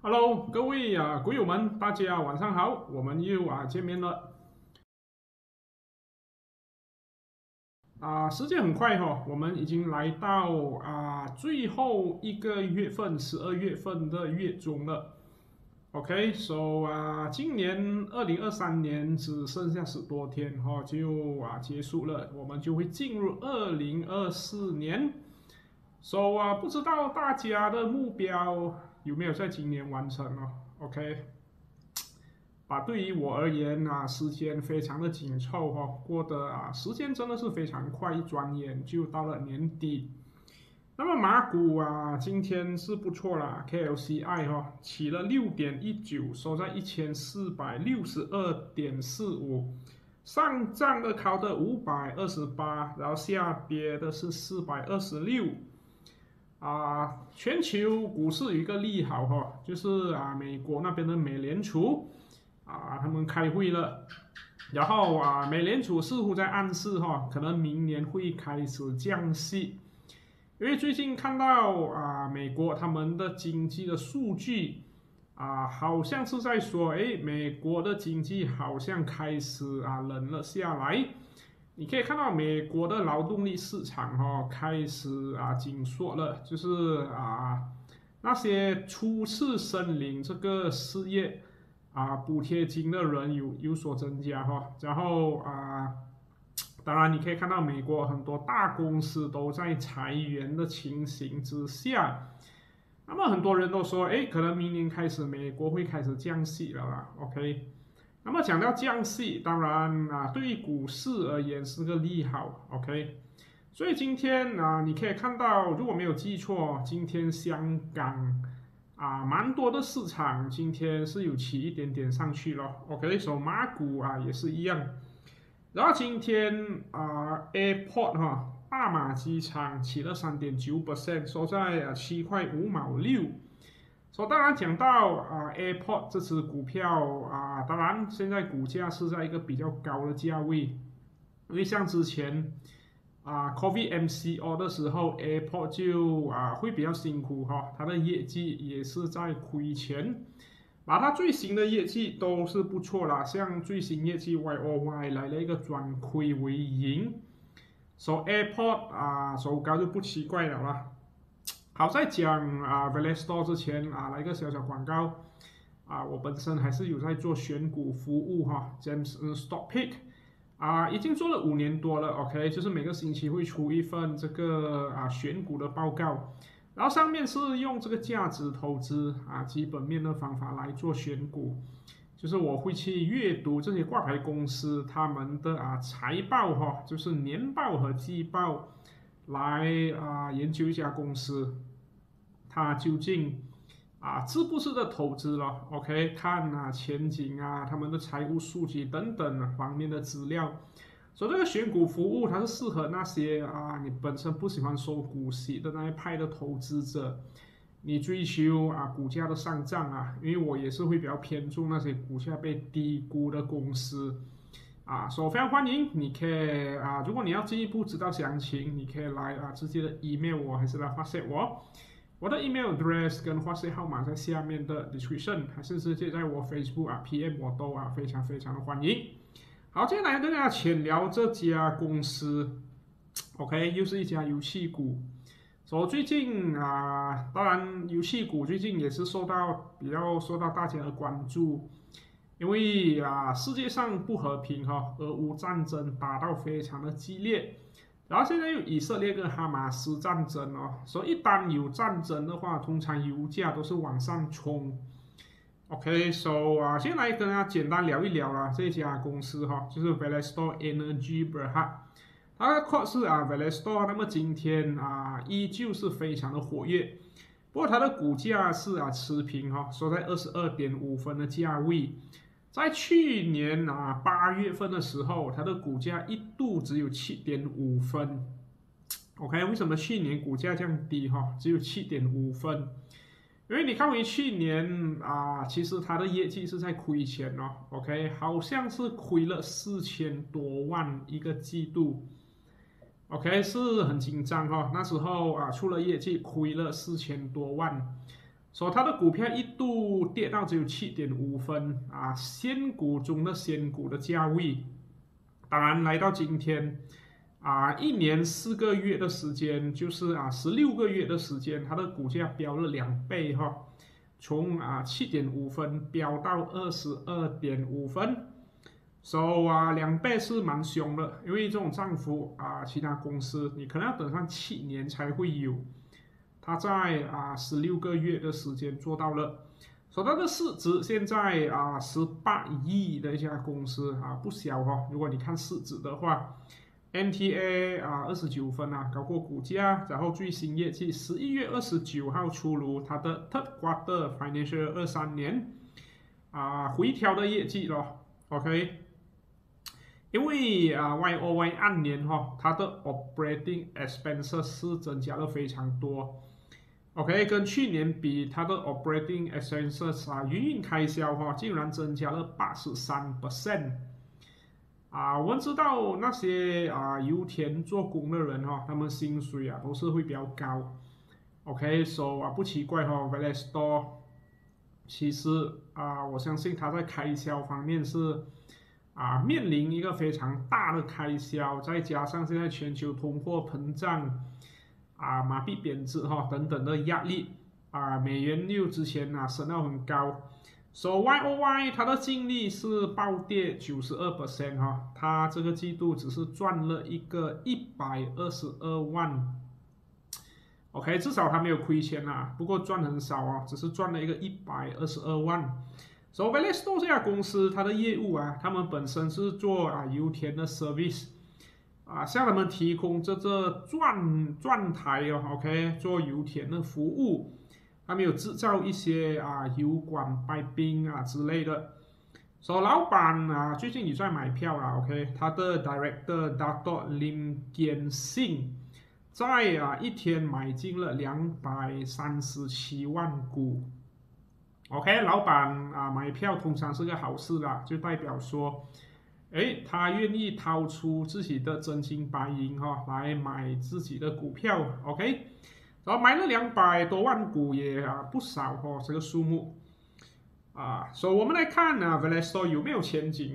Hello，各位鬼友们，大家晚上好，我们又见面了。时间很快我们已经来到最后一个月份，12月份的月中了。OK，so 今年2023年只剩下10多天就结束了，我们就会进入2024年。So 不知道大家的目标有没有在今年完成？OK，对于我而言时间非常的紧凑过得时间真的是非常快，一转眼就到了年底。那么马股今天是不错啦，KLCI 起了6.19，收在1462.45，上涨的考的528，然后下跌的是426。全球股市有一个利好就是美国那边的美联储他们开会了，然后美联储似乎在暗示可能明年会开始降息，因为最近看到美国他们的经济的数据好像是在说，美国的经济好像开始冷了下来。你可以看到美国的劳动力市场开始紧缩了，就是那些初次申领这个失业补贴金的人有所增加然后当然你可以看到美国很多大公司都在裁员的情形之下，那么很多人都说，可能明年开始美国会开始降息了啦，OK。那么讲到降息，当然对于股市而言是个利好，OK。所以今天你可以看到，如果没有记错，今天香港蛮多的市场今天是有起一点点上去了，OK。所以马股也是一样。然后今天Airport 大马机场起了3.9%，收在7块5毛6。当然讲到Airport 这只股票当然现在股价是在一个比较高的价位，因为像之前COVID MCO 的时候，Airport 就会比较辛苦它的业绩也是在亏钱。它最新的业绩都是不错啦，像最新业绩 YOY 来了一个转亏为盈，Airport 收高就不奇怪了啦。好在讲Velestore 之前来一个小小广告我本身还是有在做选股服务James Stock Pick 已经做了5年多了 ，OK， 就是每个星期会出一份这个选股的报告，然后上面是用这个价值投资基本面的方法来做选股，就是我会去阅读这些挂牌公司他们的财报就是年报和季报，来研究一家公司它究竟是不是的投资了 ，OK， 看前景他们的财务数据等等方面的资料。所以这个选股服务它是适合那些你本身不喜欢收股息的那一派的投资者，你追求股价的上涨因为我也是会比较偏重那些股价被低估的公司所以非常欢迎，你可以如果你要进一步知道详情，你可以来直接的 email 我，还是来 WhatsApp 我。我的 email address 跟 WhatsApp 号码在下面的 description， 还是直接在我 Facebook PM 我都非常非常的欢迎。好，接下来跟大家浅聊这家公司 ，OK， 又是一家游戏股。最近当然游戏股最近也是比较受到大家的关注，因为世界上不和平俄乌战争打到非常的激烈。然后现在有以色列跟哈马斯战争所以一旦有战争的话，通常油价都是往上冲。OK，so 先来跟大家简单聊一聊这家公司就是 Velestore Energy Berhad， 它的 code 是Velestore， 那么今天依旧是非常的活跃，不过它的股价是持平收在22.5分的价位。在去年8月份的时候，它的股价一度只有7.5分。OK， 为什么去年股价这样低只有7.5分？因为你看回去年其实它的业绩是在亏钱OK， 好像是亏了4000多万一个季度。OK， 是很紧张那时候出了业绩亏了4000多万。 所以它的股票一度跌到只有7.5分啊，仙股中的仙股的价位。当然来到今天啊，1年4个月的时间，就是16个月的时间，它的股价飙了2倍哈，从7.5分飙到22.5分。So 2倍是蛮凶的，因为这种涨幅其他公司你可能要等上7年才会有，它在16个月的时间做到了。所以它的市值现在18亿的一家公司不小哈。如果你看市值的话 ，NTA 29分高过股价，然后最新业绩11月29号出炉，它的 Third Quarter Financial 23年回调的业绩咯 ，OK。因为YoY 按年它的 operating expenses 是增加了非常多 ，OK， 跟去年比，它的 operating expenses 营运开销竟然增加了83%。我们知道那些油田做工的人他们薪水都是会比较高 ，OK，so 不奇怪Velastor 其实我相信它在开销方面是面临一个非常大的开销，再加上现在全球通货膨胀马币贬值等等的压力美元又之前升到很高。So YoY 它的净利是暴跌92%它这个季度只是赚了一个122万 ，OK， 至少它没有亏钱不过赚很少只是赚了一个122万。So Velastor 这家公司它的业务他们本身是做油田的 service 向他们提供这钻台OK， 做油田的服务。他们有制造一些油管白冰之类的。所以老板最近也在买票OK， 他的 Director Dato Lim Kian Sing 在一天买进了237万股。OK， 老板买票通常是个好事啦，就代表说，他愿意掏出自己的真金白银来买自己的股票 ，OK。然后买了200多万股也不少这个数目所以我们来看Velastor 有没有前景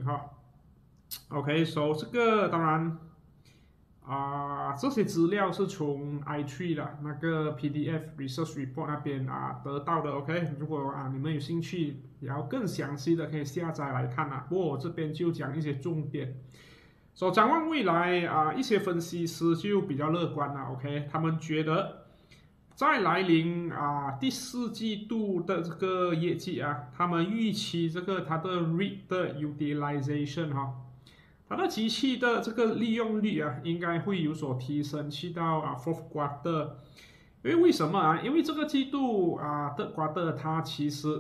OK，so 这个当然这些资料是从 i3 的那个 PDF Research Report 那边得到的 OK， 如果你们有兴趣然后更详细的可以下载来看不过我这边就讲一些重点。所以展望未来一些分析师就比较乐观OK， 他们觉得在来临第4季度的这个业绩他们预期它的 REIT 的 utilization 它的机器的这个利用率应该会有所提升，去到4th quarter。为什么因为这个季度third quarter 它其实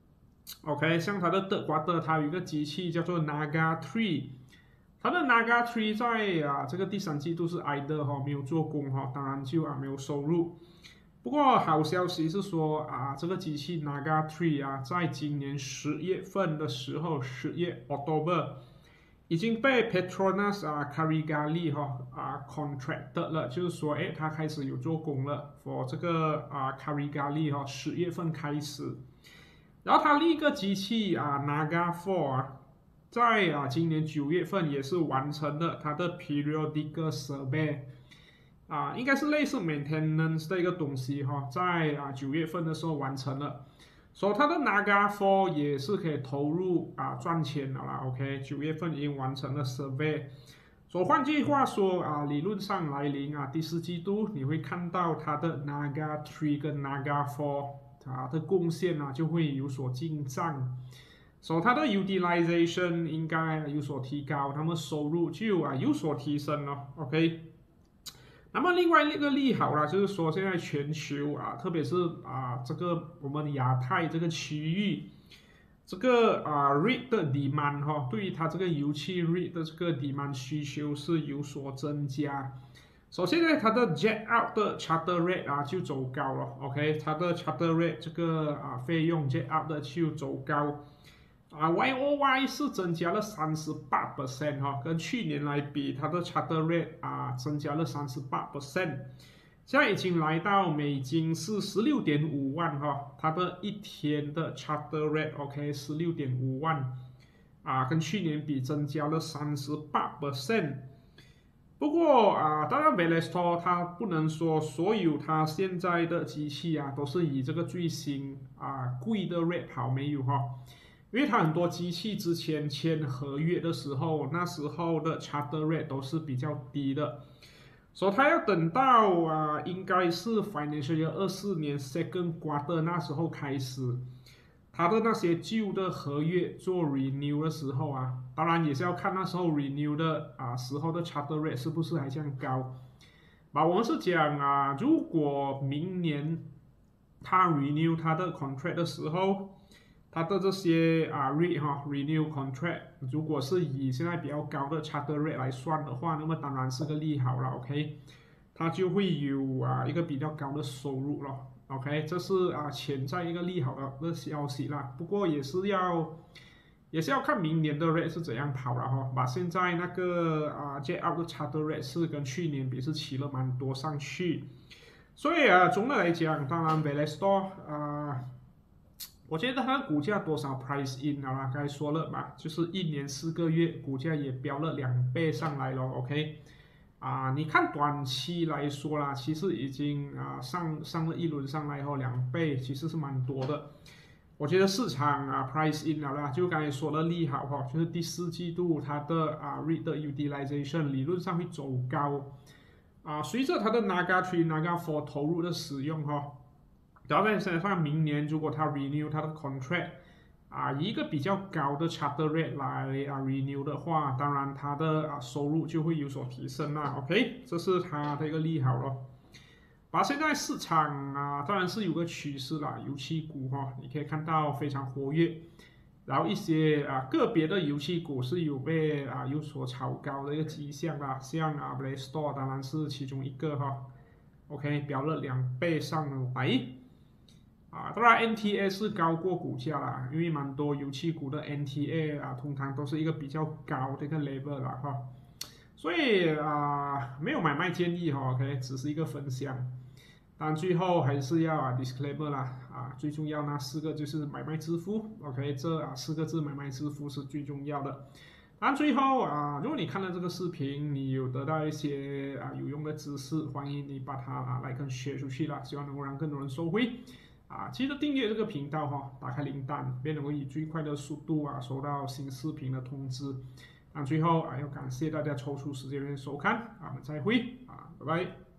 OK， 像它的third quarter 它有一个机器叫做 Naga 3， 它的 Naga 3在这个第3季度是idle没有做工当然就没有收入。不过好消息是说这个机器 Naga 3在今年10月份的时候，10月 October 已经被 Petronas Carigali contracted 了，就是说它开始有做工了 for 这个Carigali 10月份开始。然后它另一个机器Naga 4在今年9月份也是完成了它的 periodic survey。应该是类似 maintenance 的一个东西在9月份的时候完成了，所以它的 Naga 4也是可以投入赚钱的啦 ，OK， 9月份已经完成了 survey， 所以换句话说理论上来临第4季度你会看到它的 Naga 3跟 Naga 4它的贡献就会有所进账，所以它的 utilization 应该有所提高，那么收入就有所提升了 ，OK。那么另外一个利好就是说现在全球特别是这个我们亚太这个区域，这个REIT 的 demand 对于它这个油气 REIT 的这个 demand 需求是有所增加。首先呢，它的 jet out 的 charter rate 就走高了 ，OK， 它的 charter rate 这个费用 jet out 的就走高。YoY 是增加了38%跟去年来比，它的 charter rate 增加了38%。 现在已经来到美金是16.5万哈，它的一天的 charter rate OK 16.5万跟去年比增加了38%。不过当然 Velastor 它不能说所有它现在的机器都是以这个最新贵的 rate 跑，没有哈。因为它很多机器之前签合约的时候，那时候的 charter rate 都是比较低的，所以它要等到应该是 financial year 24年 second quarter 那时候开始，它的那些旧的合约做 renew 的时候当然也是要看那时候 renew 的时候的 charter rate 是不是还这样高。我们是讲如果明年它 renew 它的 contract 的时候，它的这些renew contract 如果是以现在比较高的 charter rate 来算的话，那么当然是个利好了 ，OK， 它就会有一个比较高的收入了 ，OK， 这是潜在一个利好的消息啦。不过也是要看明年的 rate 是怎样跑了哈。把现在那个jet out 的 charter rate 是跟去年比是起了蛮多上去，所以总的来讲，当然 Velastor我觉得它的股价多少 price in 了啦，刚才说了嘛，就是1年4个月，股价也飙了2倍上来了 ，OK， 你看短期来说啦，其实已经上了一轮上来后2倍，其实是蛮多的。我觉得市场price in 了啦，就刚才说的利好哈，就是第4季度它的REIT 的 utilization 理论上会走高随着它的 Naga 3、Naga 4投入的使用哈。然后再加上明年如果它 renew 它的 contract 以一个比较高的 charter rate 来renew 的话，当然它的收入就会有所提升啦。OK， 这是它的一个利好咯。现在市场当然是有个趋势啦，油气股你可以看到非常活跃，然后一些个别的油气股是有被有所炒高的一个迹象啦，像Velastor 当然是其中一个OK， 飙了2倍上来。当然 NTA 是高过股价啦，因为蛮多油气股的 NTA 通常都是一个比较高的一个 level 啦所以没有买卖建议OK， 只是一个分享。但最后还是要disclaimer 啦最重要那4个就是买卖致富 OK， 这4个字买卖致富是最重要的。当然最后如果你看了这个视频，你有得到一些有用的知识，欢迎你把它like跟 share 出去啦，希望能够让更多人受惠。记得订阅这个频道打开铃铛，便能够以最快的速度收到新视频的通知。最后要感谢大家抽出时间收看，我们再会拜拜。